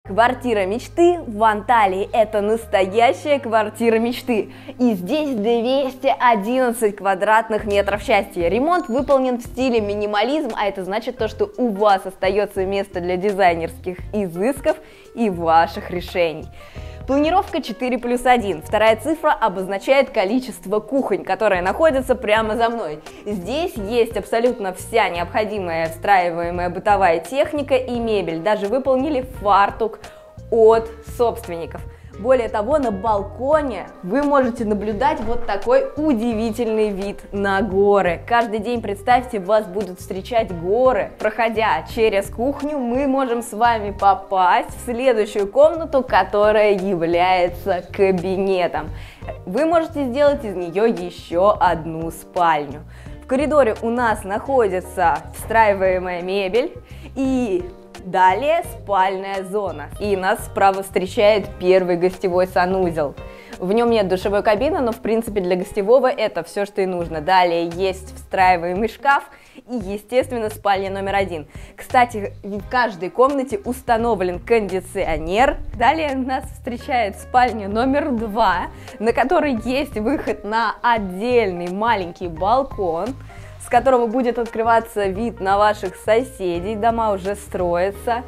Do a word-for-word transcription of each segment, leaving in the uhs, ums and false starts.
Квартира мечты в Анталии – это настоящая квартира мечты. И здесь двести одиннадцать квадратных метров счастья. Ремонт выполнен в стиле минимализм, а это значит то, что у вас остается место для дизайнерских изысков и ваших решений. Планировка четыре плюс один. Вторая цифра обозначает количество кухонь, которые находятся прямо за мной. Здесь есть абсолютно вся необходимая встраиваемая бытовая техника и мебель. Даже выполнили фартук от собственников. Более того, на балконе вы можете наблюдать вот такой удивительный вид на горы. Каждый день, представьте, вас будут встречать горы. Проходя через кухню, мы можем с вами попасть в следующую комнату, которая является кабинетом. Вы можете сделать из нее еще одну спальню. В коридоре у нас находится встраиваемая мебель и далее спальная зона. И нас справа встречает первый гостевой санузел. В нем нет душевой кабины, но в принципе для гостевого это все, что и нужно. Далее есть встраиваемый шкаф и, естественно, спальня номер один. Кстати, в каждой комнате установлен кондиционер. Далее нас встречает спальня номер два, на которой есть выход на отдельный маленький балкон, с которого будет открываться вид на ваших соседей, дома уже строятся.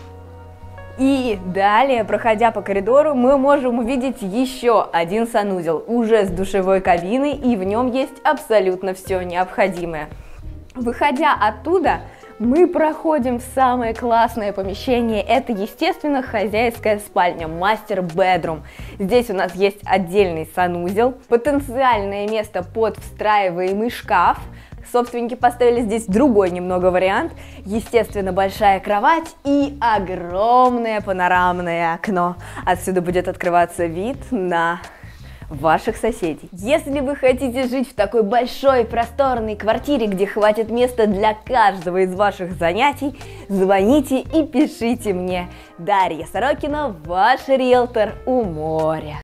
И далее, проходя по коридору, мы можем увидеть еще один санузел, уже с душевой кабиной, и в нем есть абсолютно все необходимое. Выходя оттуда, мы проходим в самое классное помещение, это, естественно, хозяйская спальня, мастер-бедрум. Здесь у нас есть отдельный санузел, потенциальное место под встраиваемый шкаф. Собственники поставили здесь другой немного вариант, естественно, большая кровать и огромное панорамное окно. Отсюда будет открываться вид на ваших соседей. Если вы хотите жить в такой большой просторной квартире, где хватит места для каждого из ваших занятий, звоните и пишите мне. Дарья Сорокина, ваш риэлтор у моря.